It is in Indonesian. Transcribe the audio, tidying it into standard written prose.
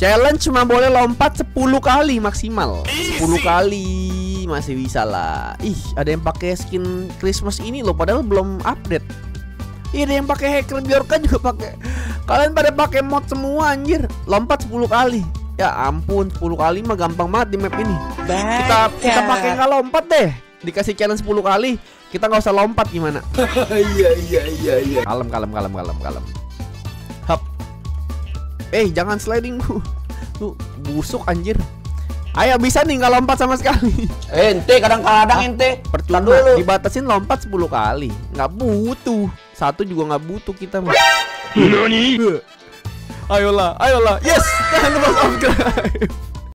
Challenge cuma boleh lompat 10 kali maksimal. 10 kali masih bisa lah. Ih, ada yang pakai skin Christmas ini loh, padahal belum update. Ih, ada yang pakai hacker Bjorka juga pakai. Kalian pada pakai mod semua anjir. Lompat 10 kali. Ya ampun, 10 kali mah gampang banget di map ini. Kita pakai nggak lompat deh. Dikasih challenge 10 kali, kita nggak usah lompat gimana? Iya. Kalem. Hap. Jangan sliding tuh busuk anjir. Ayo bisa nih nggak lompat sama sekali. Ente kadang-kadang ente percuma dibatasin lompat 10 kali. Nggak butuh. Satu juga nggak butuh kita mah. Ayolah. Yes, jangan lupa subscribe.